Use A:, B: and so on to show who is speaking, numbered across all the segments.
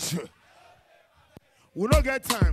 A: We don't get time.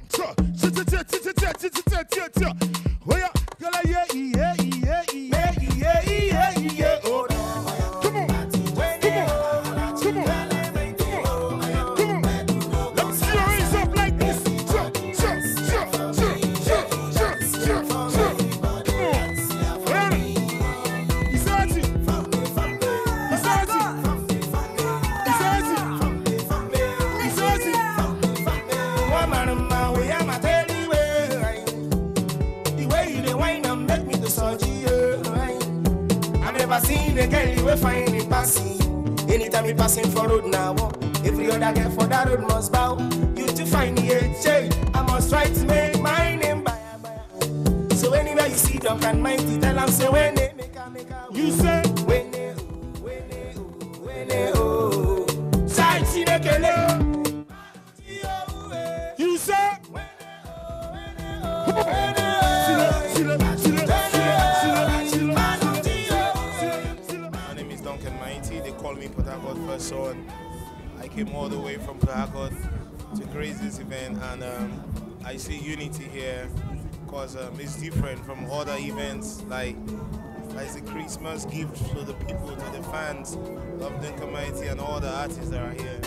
B: Seen the girl you will find it passing. Anytime you passing for road now, every other girl for that road must bow. You to find the HJ, I must try to make my name by. So anywhere you see Duncan mighty, tell them say when they make a
A: you say
B: when they side see the girl.
A: You say
C: They call me Port Harcourt first son. I came all the way from Port Harcourt to grace this event, and I see unity here because it's different from other events. Like it's a Christmas gift to the people, to the fans of Duncan and all the artists that are here.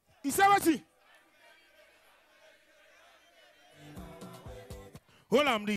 A: Hold on,